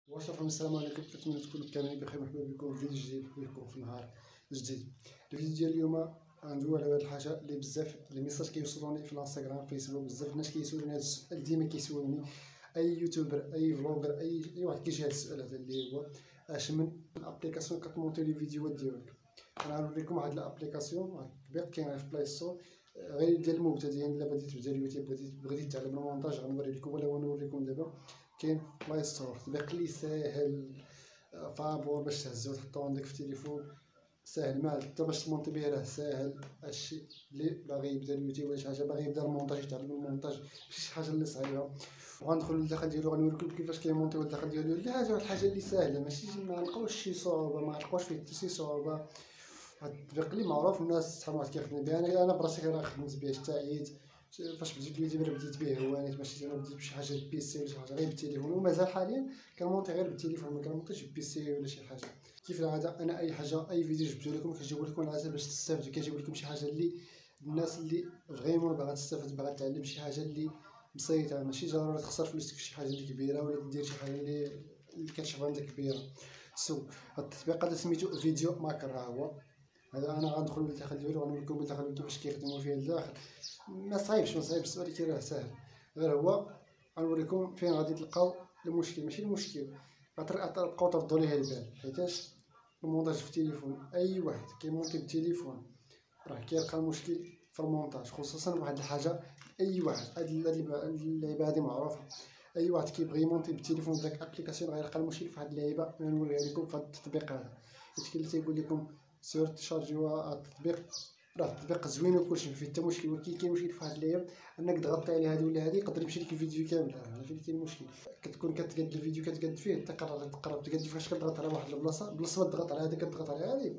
وشكرا. السلام عليكم، كنتمنى تكونوا كاملين بخير. مرحبا بكم في فيديو جديد بكم في نهار جديد. الفيديو ديال اليوم غندويو على هاد الحاجه اللي بزاف لي ميساج كيوصلوني في الانستغرام فيسبوك. بزاف الناس كيسولوني هاد السؤال، ديما كيسولوني اي يوتيوبر اي فلوغر اي واحد كيجي هاد السؤال هذا اللي هو اش من ابليكاسيون كتمونتي لي فيديوهات ديالك. انا غنوريكم واحد الابليكاسيون، واحد التطبيق كاين في بلاي ستور غير ديال المبتدئين. الا بغيتي تبدا اليوتيوب بغيتي تعلم المونتاج غنوري لكم، ولا غنوريكم دابا كاين في بلاي ستور تطبيق اللي ساهل فابور باش تهزو وتحطو عندك في التليفون. ساهل مال حتى باش تمونتي به راه ساهل. هادشي اللي باغي يبدا اليوتيوب ولا شي حاجه باغي يبدا المونتاج يتعلم المونتاج ماشي شي حاجه اللي صعيبه. وغندخلو للداخل ديالو غنوريكم كيفاش كيمونتيو الداخل ديالو. لا هذه واحد الحاجه اللي ساهله، ماشي ما نلقاوش شي صعوبه، ما نلقاوش فيه حتى شي صعوبه. هاد التطبيق اللي معروف الناس شحال واحد كيخدم به. انا براسي راه خدمت به حتى عييت. فاش بديت اليوتيوب راه بديت به هوانيت، ماشي زعما بديت بشي حاجه بيسي ولا شي حاجه غير بالتليفون، ومازال حاليا كنمونتي غير بالتليفون، ما كنمونتيش بيسي ولا شي حاجه. كيف العاده انا اي حاجه اي فيديو جبتو لكم كنجيب لكم على باش تستافدوا، كنجيب لكم شي حاجه اللي الناس اللي فريمون باغا تستافد، باغا تعلم شي حاجه اللي بسيطه، ماشي ضروري تخسر فلوسك في شي حاجه اللي كبيره ولا دير شي حاجه اللي كتشوف عندك كبيره. هاد التطبيق هذا سميتو فيديو ماكر. ها هو هذا. انا غندخلو للداخل ديالو غنوريكم للداخل كيفاش كيخدموا فيه الداخل. ما صعيبش ولكن راه ساهل. غير هو غنوريكم فين غادي تلقاو المشكل. ماشي المشكل غتبقاو تردوا ليه البال، حيتاش المونتاج في التليفون اي واحد كيمونتي بالتليفون راه كيلقى المشكل في المونتاج، خصوصا واحد الحاجه. اي واحد هاد اللعيبه هادي معروفه، اي واحد كيبغي يمونتي بالتليفون داك الابليكاسيون غيلقى المشكل في هاد اللعيبه. انا نوريها لكم في هاد التطبيق هذا. حيت كاين اللي تيقول لكم سير تشارجيو هاد التطبيق، راه التطبيق زوين وكلشي ما فيه حتى مشكل، ولكن كاين مشكل في هاد اللعيب انك تغطي على هادي ولا هادي يقدر يمشي لك الفيديو كامل. هنا فين كاين المشكل. كتكون كتقاد الفيديو كتقاد فيه تقرر تقرب تقاد فيه، فاش كتضغط على واحد البلاصه بلاصه ما تضغط على هادي كتضغط على هادي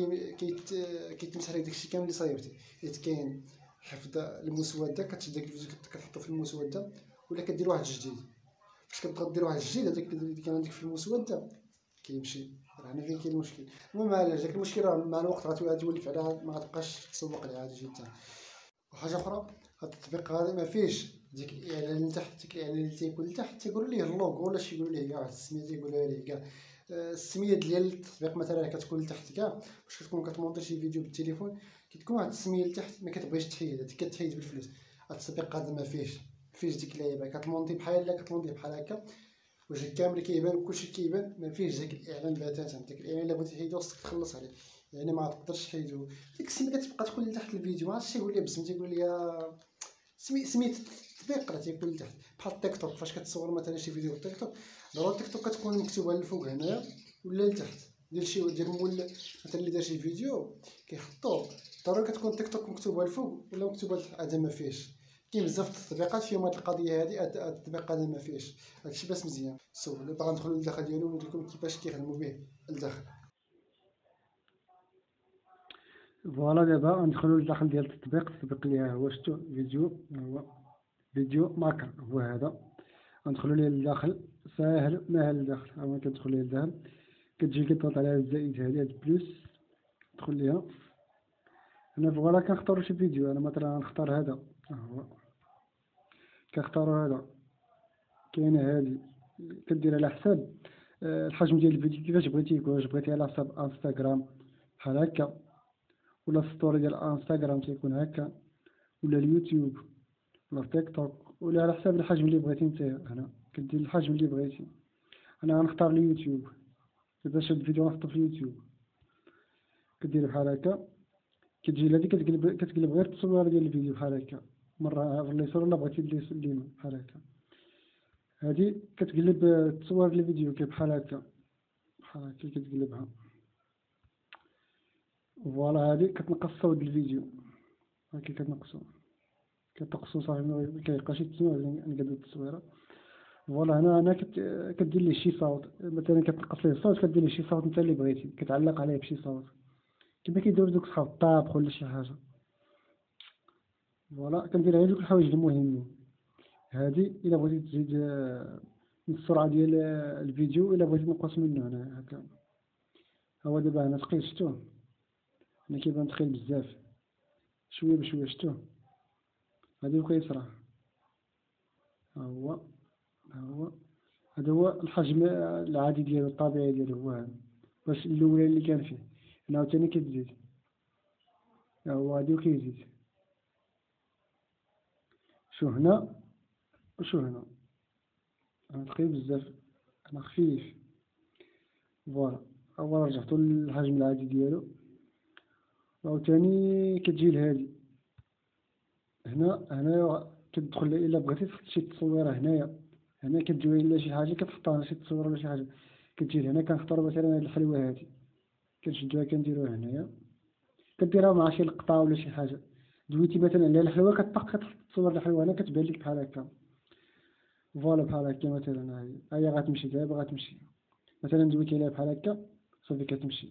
كيتمسح لك داكشي كامل اللي صايبتي. حيت كاين حفظ المسوده، كتشد داك الفيديو كتحطو في المسوده ولا كدير واحد جديد. فاش كتبغي دير واحد جديد هذاك اللي كان عندك في المسوده كيمشي. راه هنا فين كاين المشكل. المهم علاش داك المشكل راه مع الوقت غتولف عليها، ما غتبقاش تسوق ليها عادي جدا. وحاجه اخرى، هاد التطبيق هذا ما فيهش ديك الاعلان اللي تحت. ديك الاعلان اللي تيكون لتحت تيقولوا ليه اللوغو ولا شي يقولوا ليه كاع واحد السميه تيقولوها ليه كاع. السميه ديال التطبيق مثلا كتكون لتحت كاع. فاش كتكون كتمونطي شي فيديو بالتليفون كتكون واحد السميه لتحت ما كتبغيش تحيد، هذيك كتحيد بالفلوس. هاد التطبيق هذا ما فيهش ديك اللعيبه. كتمونطي بحال هكا وجهك كامل كيبان كلشي كيبان، ما فيهش داك الاعلان بتاتا. داك الاعلان الا بغيتي تحيدو خصك تخلص عليه، يعني ما تقدرش تحيدو. ديك السميه كتبقى تكون لتحت الفيديو. ما عرفتش تيقول لي باسم، تيقول لي سميت التطبيق راه تيكون لتحت. بحال التيك توك، فاش كتصور مثلا شي فيديو في التيك توك ضروري التيك توك كتكون مكتوبه للفوق هنايا ولا لتحت. ديال مول مثلا اللي دار شي فيديو كيحطو ضروري كتكون التيك توك مكتوبه للفوق ولا مكتوبه لتحت. هذا ما فيهش. كاين بزاف التطبيقات فيهم هاد القضيه هادي، هاد التطبيق هذا ما فيهش. هادشي باس مزيان. اللي باغا ندخلو للداخل ديالو ونوريكم كيفاش كيخدموا به لداخل. فوالا دابا غندخلو للداخل ديال التطبيق اللي هو شتو فيديو، هو فيديو ماكر هو هذا. غندخلو ليه للداخل، ساهل ماهل للداخل. اول كتدخل ليه للداخل كتجي كتضغط على الزائد هادي، هاد بلوس تدخل ليها هنا. فوالا كنختارو شي فيديو. انا مثلا غنختار هذا، هو كنختارو هذا. كاينه هادي كدير على حساب الحجم ديال الفيديو كيفاش بغيتي. واش بغيتي على حساب انستغرام بحال هكا، ولا الستوري ديال انستغرام تيكون هكا، ولا اليوتيوب ولا تيك توك، ولا على حساب الحجم اللي بغيتي نتايا. هنا كدير الحجم اللي بغيتي. انا غنختار اليوتيوب باش هاد الفيديو نحطو في اليوتيوب. كدير بحال هكا، كتجي لهادي كتقلب غير التصوير ديال الفيديو بحال هكا، مره في اليسار ولا بغيتي اليمين بحال هكا. هادي كتقلب التصوير ديال الفيديو بحال هكا كتقلبها. فوالا هادي كتنقص الصوت ديال الفيديو، هاكي كتنقصو صافي ما كيبقاش يتسمع نقلب التصويره. فوالا هنا كدير ليه شي صوت، مثلا كتنقص ليه الصوت كدير ليه شي صوت انت اللي بغيتي، كتعلق عليه بشي صوت كما كيديروا دوك صحاب الطابخ ولا شي حاجه. فوالا كندير غير دوك الحوايج المهمين. هادي الا بغيتي تزيد من السرعه ديال الفيديو، الا بغيتي تنقص منه هنا هكا. هو دابا هنا ثقيل، شتو هنا كيبان ثقيل بزاف، شويه بشويه شتو. هادي بقى يسرع، ها هو هذا هو الحجم العادي ديالو الطبيعي ديالو هو هذا، باش الاولى اللي كان فيه. هنا عاوتاني كتزيد، ها هو غادي وكيزيد. شو هنا وشو هنا، انا ثقيل بزاف، انا خفيف. فوالا هو رجعتو للحجم العادي ديالو. عاوتاني كتجي لهادي هنا كتدخل الا بغيتي تحط شي تصويره هنا كتجوي ولا شي حاجه كتحطها هنا، شي تصويره ولا شي حاجه كتجي هنا. كنختار مثلا هاد الحلوه هادي كنشدوها كنديروها هنايا، كديرها مع شي لقطه ولا شي حاجه. دويتي مثلا على الحلوه كتحط تصور الحلوه هنا كتبان لك بحال هكا. فوالا بحال هكا مثلا هي غتمشي دابا غتمشي، مثلا دويتي عليها بحال هكا صافي كتمشي.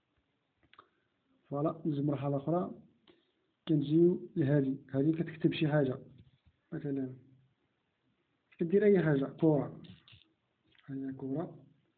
فوالا ندوز مرحله اخرى، كنجيو لهادي كتكتب شي حاجه، مثلا كدير اي حاجه، كره، هي كره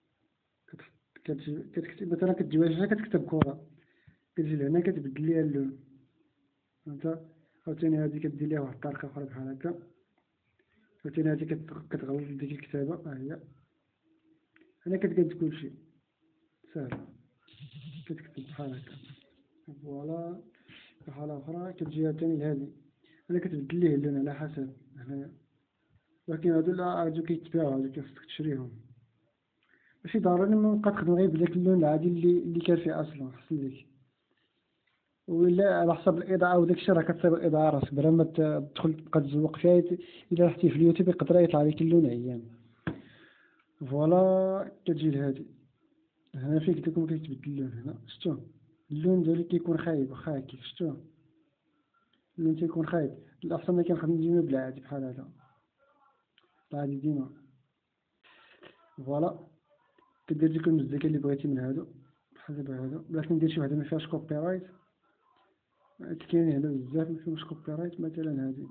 كتكتب مثلا، كتجي هنا كتكتب كره، كتجي لهنا كتبدل ليها اللون. فهمت؟ عاوتاني هادي كدير ليها واحد الطريقه اخرى بحال هكا. عاوتاني هادي كتغلط ديك الكتابه، ها هي هنا كتقاد كلشي ساهل، كتكتب بحال هكا. فوالا حالة أخرى كتجي عاوتاني لهادي، هنا كتبدل ليه اللون على حسب هنايا. ولكن هادو لا هادو كيتباعو، هادو خصك تشريهم، ماشي ضروري مبقى تخدم غير بداك اللون العادي اللي كان فيه أصلا، أحسن ليك. ولا على حسب الإضاءة وداكشي راه كتصيب الإضاءة راسك بلا ما تدخل تبقى تزوق فيها. إلا رحتي في اليوتيوب يقدر يطلع لك اللون عيان. فوالا كتجي لهادي هنا فيك داكم كيتبدل اللون. هنا شتو اللون ديالو كيكون خايب، واخا هكا شتو اللون تيكون خايب. الأحسن ما كنخدم ديما بالعادي بحال هذا، العادي ديما. فوالا كدير ديك المزيكا اللي بغيتي من هادو بحال دابا هادو، بغيت ندير شي وحده ما فيهاش كوبي رايت، كاينين هنا بزاف ما فيهمش كوبي رايت. مثلا هادي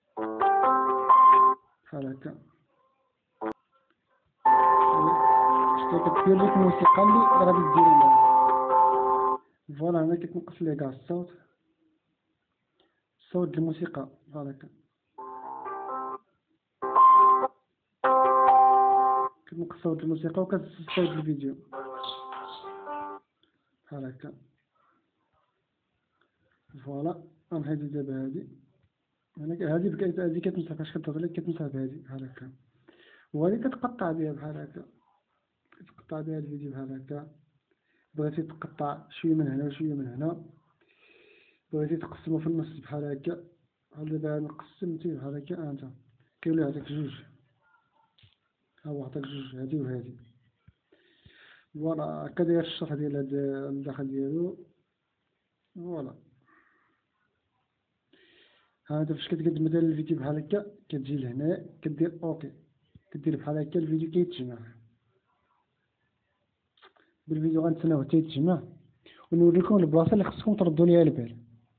بحال هكا، شتي كدير لك الموسيقى اللي غادي ديري معاها. فوالا هنا كتنقص ليه كاع الصوت الموسيقى بحال هكا، كتنقص صوت الموسيقى وكتزيد صوت الفيديو بحال هكا. فوالا غنحيدو دابا هادي، هادي كتمسح فاش كتهضر لك كتمسح بهادي بحال هكا. وهادي كتقطع بها بحال هكا، كتقطع بها الفيديو بحال هكا. بغيتي تقطع شويه من هنا وشويه من هنا، بغيتي تقسمو في النص بحال هكا. بحال دابا قسمتي بحال هكا، انت كيولي عندك جوج، ها هو عطاك جوج، هادي وهادي. فوالا هكا داير الشرح ديال هاد الداخل ديالو. فوالا هذا فاش كتقدم مثلا الفيديو بحال هكا كتجي لهنا كدير اوكي، كدير بحال هكا الفيديو كيتجمع. بالفيديو غنتسناوه حتى يتجمع ونوريكم البلاصه اللي خصكم تردوا ليها البال.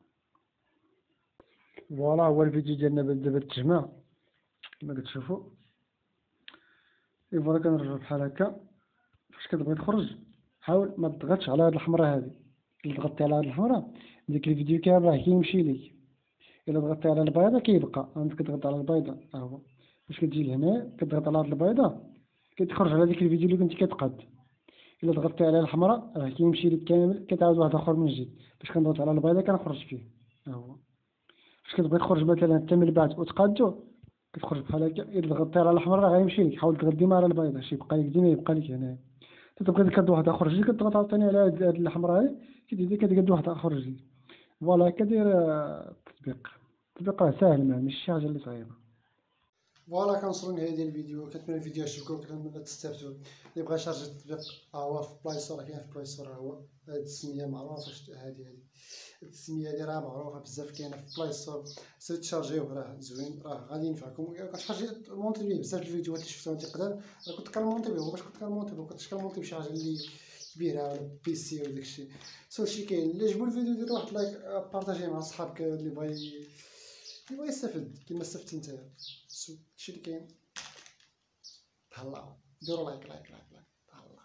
فوالا هو الفيديو ديالنا دابا تجمع كما كتشوفوا. فوالا كنرجعو بحال هكا. فاش كتبغي تخرج حاول ما تضغطش على هاد الحمراء هادي، الا ضغطتي على هاد الحمراء ديك الفيديو كامل راه كيمشي ليك. الا ضغطتي على البيضه كيبقى، انت كتضغط على البيضه ها هو. فاش كتجي لهنا كتضغط على هاد البيضه كتخرج على ديك الفيديو اللي كنتي كتقاد. الا ضغطتي على الحمراء راه كيمشي لك كامل، كتعاود واحد اخر من جديد. باش كنضغط على البيضه كنخرج فيه ها هو. فاش كتبغي تخرج مثلا حتى من بعد وتقادو كتخرج بحال هكا. الا ضغطتي على الحمراء راه غيمشي لك، حاول تضغط ديما على البيضه باش يبقى لك ديما يبقى لك هنا. تبغي تقاد واحد اخر جديد كتضغط عاوتاني على هاد الحمراء هادي كتزيد كتقاد واحد اخر جديد. فوالا هكا داير التطبيق راه ساهل ماشي شي حاجه اللي صعيبه. فوالا كنوصلوا لنهاية ديال الفيديو. كنتمنى الفيديو يعجبكم وكنتمنى تستافدوا. اللي بغى يشارجي التطبيق هو في بلاي ستور، كاين في بلاي ستور. هو هاد السميه معروفه، هادي السميه هادي راه معروفه بزاف، كاينه في بلاي ستور. سير تشارجيوه راه زوين، راه غادي ينفعكم. كتشارجي مونطي بيه بزاف الفيديوهات اللي شفتهم انت قدام راه كنت كنمونطي به. باش كنت كنمونطي به كنتش كنمونطي بشي حاجه اللي كبيره ولا بيسي ولا داكشي. هادشي كاين. اللي عجبو الفيديو ديروا واحد لايك، بارطاجيه مع صحابك اللي بغى يستافد كيما استفدتي نتايا. هادشي اللي كاين. تهلاو ديروا لايك تهلاو.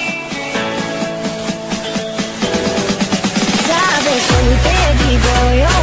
Sabes lo que te digo yo.